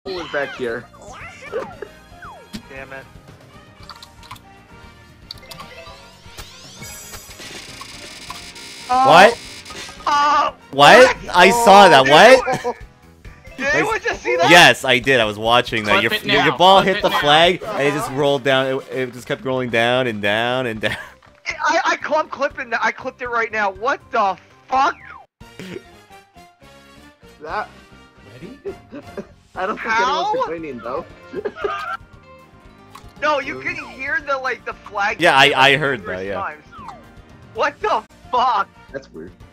was back here. Damn it. What? Oh! What? I saw that. What? Did anyone just see that? Yes, I did. I was watching that. Clip it Your now. ball Clip hit it the now. flag, and it just rolled down. It just kept rolling down and down and down. I'm clipping that. I clipped it right now. What the fuck? That. Ready? I don't think How? anyone's complaining though. No, you can hear the flag. Yeah, I heard that, yeah. Times. What the fuck? That's weird.